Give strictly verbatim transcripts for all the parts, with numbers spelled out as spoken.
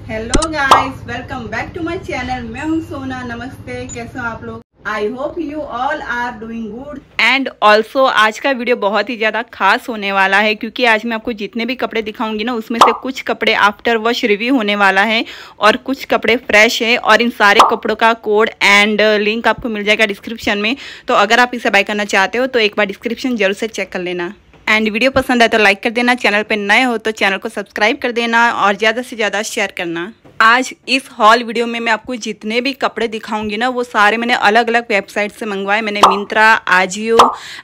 Hello guys, welcome back to my channel. मैं हूं सोना। नमस्ते, कैसे हो आप लोग? I hope you all are doing good. And also आज का वीडियो बहुत ही ज़्यादा खास होने वाला है, क्योंकि आज मैं आपको जितने भी कपड़े दिखाऊंगी ना, उसमें से कुछ कपड़े आफ्टर वॉश रिव्यू होने वाला है और कुछ कपड़े फ्रेश है। और इन सारे कपड़ों का कोड एंड लिंक आपको मिल जाएगा डिस्क्रिप्शन में। तो अगर आप इसे बाय करना चाहते हो तो एक बार डिस्क्रिप्शन जरूर से चेक कर लेना। एंड वीडियो पसंद आए तो लाइक कर देना, चैनल पे नए हो तो चैनल को सब्सक्राइब कर देना और ज़्यादा से ज़्यादा शेयर करना। आज इस हॉल वीडियो में मैं आपको जितने भी कपड़े दिखाऊंगी ना, वो सारे मैंने अलग अलग वेबसाइट से मंगवाए। मैंने मिंत्रा, आजियो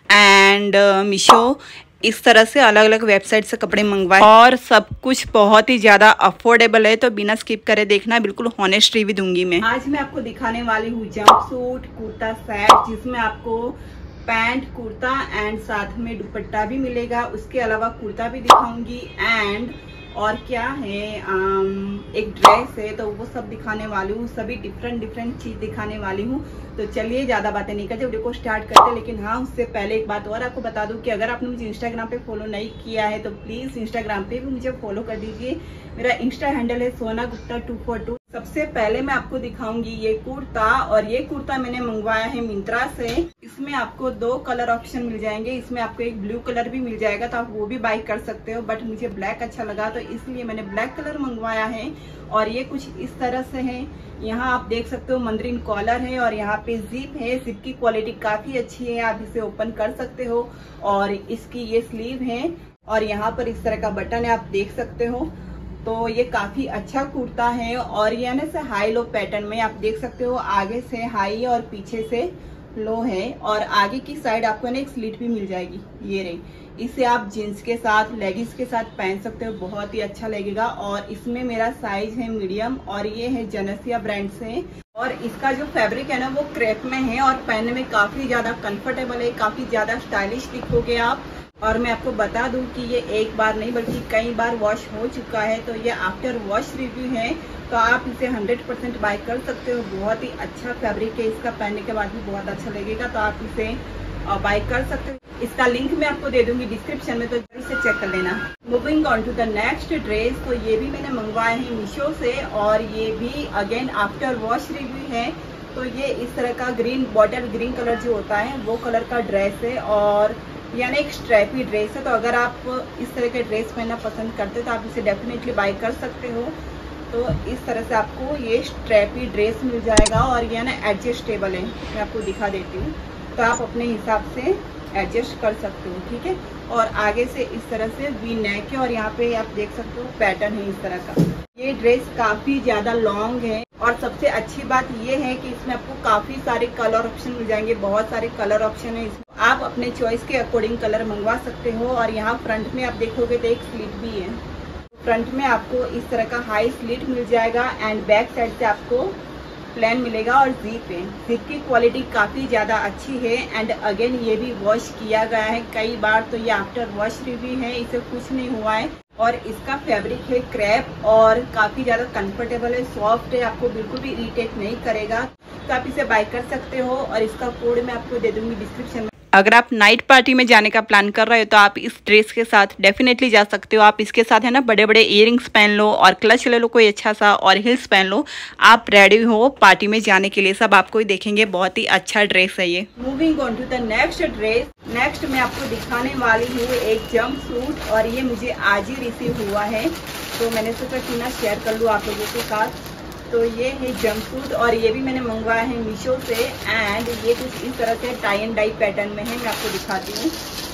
एंड मीशो, इस तरह से अलग अलग वेबसाइट से कपड़े मंगवाए और सब कुछ बहुत ही ज़्यादा अफोर्डेबल है। तो बिना स्किप करे देखना, बिल्कुल हॉनेस्ट रिव्यू दूंगी मैं। आज मैं आपको दिखाने वाली हूँ जंप सूट कुर्ता सेट, जिसमें आपको पैंट, कुर्ता एंड साथ में दुपट्टा भी मिलेगा। उसके अलावा कुर्ता भी दिखाऊंगी एंड और क्या है, आम, एक ड्रेस है, तो वो सब दिखाने वाली हूँ। सभी डिफरेंट डिफरेंट चीज दिखाने वाली हूँ। तो चलिए ज़्यादा बातें नहीं करते, वीडियो को स्टार्ट करते हैं। लेकिन हाँ, उससे पहले एक बात और आपको बता दूं कि अगर आपने मुझे इंस्टाग्राम पे फॉलो नहीं किया है तो प्लीज़ इंस्टाग्राम पे भी मुझे फॉलो कर दीजिए। मेरा इंस्टा हैंडल है सोना गुप्ता टू फोर टू। सबसे पहले मैं आपको दिखाऊंगी ये कुर्ता, और ये कुर्ता मैंने मंगवाया है मिंत्रा से। इसमें आपको दो कलर ऑप्शन मिल जाएंगे। इसमें आपको एक ब्लू कलर भी मिल जाएगा, तो आप वो भी बाय कर सकते हो, बट मुझे ब्लैक अच्छा लगा तो इसलिए मैंने ब्लैक कलर मंगवाया है। और ये कुछ इस तरह से है। यहाँ आप देख सकते हो मंदरिन कॉलर है और यहाँ पे जिप है। जिप की क्वालिटी काफी अच्छी है, आप इसे ओपन कर सकते हो। और इसकी ये स्लीव है और यहाँ पर इस तरह का बटन है, आप देख सकते हो। तो ये काफी अच्छा कुर्ता है और ये ना से हाई लो पैटर्न में आप देख सकते हो। आगे से हाई और पीछे से लो है और आगे की साइड आपको ना एक स्लिट भी मिल जाएगी। ये रही, इसे आप जीन्स के साथ, लेगिंग्स के साथ पहन सकते हो, बहुत ही अच्छा लगेगा। और इसमें मेरा साइज है मीडियम और ये है जनसिया ब्रांड से। और इसका जो फैब्रिक है ना वो क्रेप में है और पहनने में काफी ज्यादा कंफर्टेबल है, काफी ज्यादा स्टाइलिश दिखोगे आप। और मैं आपको बता दूं कि ये एक बार नहीं बल्कि कई बार वॉश हो चुका है, तो ये आफ्टर वॉश रिव्यू है। तो आप इसे हंड्रेड परसेंट बाय कर सकते हो। बहुत ही अच्छा फैब्रिक है, इसका पहनने के बाद भी बहुत अच्छा लगेगा, तो आप इसे बाय कर सकते हो। इसका लिंक मैं आपको दे दूंगी डिस्क्रिप्शन में, तो इसे चेक कर लेना। Moving on to the next dress, तो ये भी मैंने मंगवाए हैं मीशो से और ये भी अगेन आफ्टर वॉश रिव्यू है। तो ये इस तरह का ग्रीन, बॉटल ग्रीन कलर जो होता है वो कलर का ड्रेस है और यानी एक स्ट्रैपी ड्रेस है। तो अगर आप इस तरह के ड्रेस पहनना पसंद करते हो तो आप इसे डेफिनेटली बाय कर सकते हो। तो इस तरह से आपको ये स्ट्रैपी ड्रेस मिल जाएगा और ये ना एडजस्टेबल है। मैं आपको दिखा देती हूँ, तो आप अपने हिसाब से एडजस्ट कर सकते हो, ठीक है। और आगे से इस तरह से वी नेक है और यहाँ पे आप देख सकते हो पैटर्न है इस तरह का। ये ड्रेस काफी ज्यादा लॉन्ग है और सबसे अच्छी बात ये है कि इसमें आपको काफी सारे कलर ऑप्शन मिल जाएंगे। बहुत सारे कलर ऑप्शन है, आप अपने चॉइस के अकॉर्डिंग कलर मंगवा सकते हो। और यहाँ फ्रंट में आप देखोगे तो एक स्लिट भी है। फ्रंट में आपको इस तरह का हाई स्लिट मिल जाएगा एंड बैक साइड से आपको प्लेन मिलेगा और जीप है। जीप की क्वालिटी काफी ज्यादा अच्छी है एंड अगेन ये भी वॉश किया गया है कई बार, तो ये आफ्टर वॉश रिव्यू है, इसे कुछ नहीं हुआ है। और इसका फैब्रिक है क्रेप और काफी ज्यादा कंफर्टेबल है, सॉफ्ट है, आपको बिल्कुल भी इरिटेट नहीं करेगा। तो आप इसे बाय कर सकते हो और इसका कोड मैं आपको दे दूंगी डिस्क्रिप्शन में। अगर आप नाइट पार्टी में जाने का प्लान कर रहे हो तो आप इस ड्रेस के साथ डेफिनेटली जा सकते हो। आप इसके साथ है ना बड़े बड़े इयरिंग्स पहन लो और क्लच ले लो कोई अच्छा सा और हिल्स पहन लो, आप रेडी हो पार्टी में जाने के लिए। सब आपको ही देखेंगे, बहुत ही अच्छा ड्रेस है ये। Moving on to the next dress, next मैं आपको दिखाने वाली हूँ एक जंप सूट और ये मुझे आज ही रिसीव हुआ है, तो मैंने सोचा क्यों ना शेयर कर लूँ आप लोगों के साथ। तो ये है जंप सूट और ये भी मैंने मंगवाया है मीशो से एंड ये कुछ इस तरह से टाई एंड डाई पैटर्न में है। मैं आपको दिखाती हूँ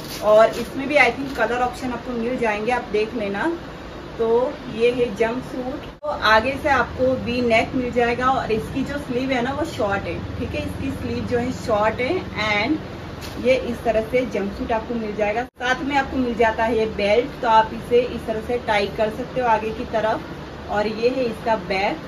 और इसमें भी आई थिंक कलर ऑप्शन आपको मिल जाएंगे, आप देख लेना। तो ये है जंप सूट। तो आगे से आपको वी नेक मिल जाएगा और इसकी जो स्लीव है ना वो शॉर्ट है, ठीक है। इसकी स्लीव जो है शॉर्ट है एंड ये इस तरह से जंप सूट आपको मिल जाएगा। साथ में आपको मिल जाता है ये बेल्ट, तो आप इसे इस तरह से टाई कर सकते हो आगे की तरफ। और ये है इसका बैक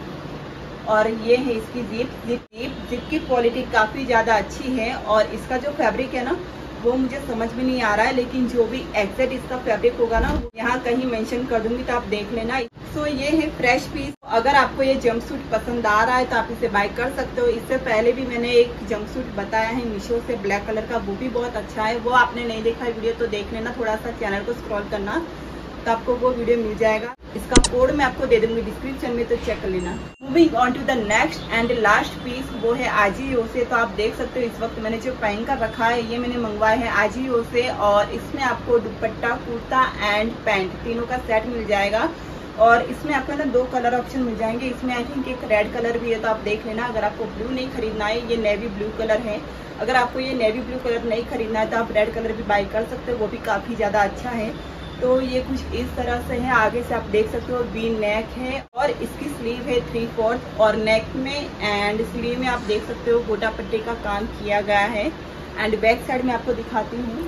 और ये है इसकी जिप। जिप जिप की क्वालिटी काफी ज्यादा अच्छी है और इसका जो फैब्रिक है ना वो मुझे समझ में नहीं आ रहा है, लेकिन जो भी एग्जैक्ट इसका फैब्रिक होगा ना यहाँ कहीं मेंशन कर दूंगी, तो आप देख लेना। सो ये है फ्रेश पीस। अगर आपको ये जंपसूट पसंद आ रहा है तो आप इसे बाय कर सकते हो। इससे पहले भी मैंने एक जंपसूट बताया है मीशो से ब्लैक कलर का, वो भी बहुत अच्छा है। वो आपने नहीं देखा है वीडियो तो देख लेना, थोड़ा सा चैनल को स्क्रॉल करना। तो आपको वो वीडियो मिल जाएगा। इसका कोड मैं आपको दे दूंगी डिस्क्रिप्शन में, तो चेक कर लेना। Moving on to the next and last piece, वो है आजियो से। तो आप देख सकते हो इस वक्त मैंने जो पहन कर रखा है ये मैंने मंगवाया है आजियो से, और इसमें आपको दुपट्टा, कुर्ता एंड पैंट तीनों का सेट मिल जाएगा। और इसमें आपको ना दो कलर ऑप्शन मिल जाएंगे। इसमें आई थिंक एक रेड कलर भी है, तो आप देख लेना। अगर आपको ब्लू नहीं खरीदना है, ये नेवी ब्लू कलर है, अगर आपको ये नेवी ब्लू कलर नहीं खरीदना है तो आप रेड कलर भी बाय कर सकते हो, वो भी काफ़ी ज़्यादा अच्छा है। तो ये कुछ इस तरह से है। आगे से आप देख सकते हो वी नेक है, और इसकी स्लीव है थ्री फोर्थ, और नेक में एंड स्लीव में आप देख सकते हो गोटा पट्टी का काम किया गया है। एंड बैक साइड में आपको दिखाती हूँ,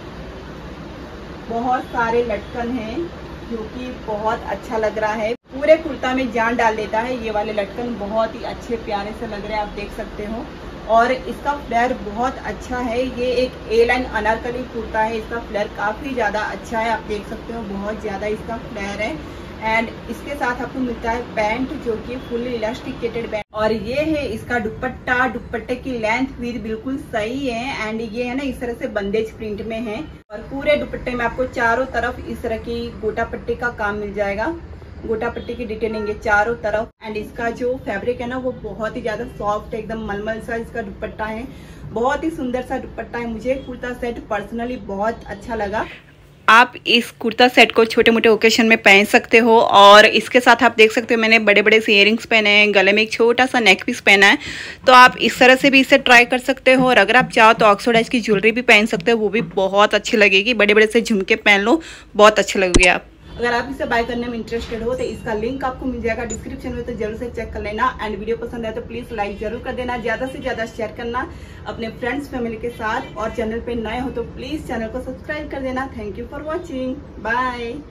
बहुत सारे लटकन हैं जो कि बहुत अच्छा लग रहा है, पूरे कुर्ता में जान डाल देता है। ये वाले लटकन बहुत ही अच्छे प्यारे से लग रहे हैं, आप देख सकते हो। और इसका फ्लेयर बहुत अच्छा है। ये एक ए लाइन अनारकली कुर्ता है, इसका फ्लेयर काफ़ी ज़्यादा अच्छा है, आप देख सकते हो बहुत ज़्यादा इसका फ्लेयर है। एंड इसके साथ आपको मिलता है पैंट जो कि फुली इलास्टिकेटेड पैंट, और ये है इसका दुपट्टा। दुपट्टे की लेंथ भी बिल्कुल सही है, एंड ये है ना इस तरह से बंदेज प्रिंट में है। और पूरे दुपट्टे में आपको चारों तरफ इस तरह की गोटा पट्टी का काम मिल जाएगा, गोटा पट्टी की डिटेलिंग है चारों तरफ। एंड इसका जो फैब्रिक है ना वो बहुत ही ज्यादा सॉफ्ट है, एकदम मलमल सा इसका दुपट्टा है, बहुत ही सुंदर सा दुपट्टा है। मुझे कुर्ता सेट पर्सनली बहुत अच्छा लगा। आप इस कुर्ता सेट को छोटे मोटे ओकेशन में पहन सकते हो, और इसके साथ आप देख सकते हो मैंने बड़े बड़े से इयरिंग्स पहने हैं, गले में एक छोटा सा नेक पीस पहना है। तो आप इस तरह से भी इसे ट्राई कर सकते हो, और अगर आप चाहो तो ऑक्सीडाइज की ज्वेलरी भी पहन सकते हो, वो भी बहुत अच्छी लगेगी। बड़े बड़े से झुमके पहन लो, बहुत अच्छे लगेंगे आप। अगर आप इसे बाय करने में इंटरेस्टेड हो तो इसका लिंक आपको मिल जाएगा डिस्क्रिप्शन में, तो जरूर से चेक कर लेना। एंड वीडियो पसंद है तो प्लीज लाइक जरूर कर देना, ज्यादा से ज्यादा शेयर करना अपने फ्रेंड्स फैमिली के साथ, और चैनल पे नए हो तो प्लीज चैनल को सब्सक्राइब कर देना। Thank you for watching, bye.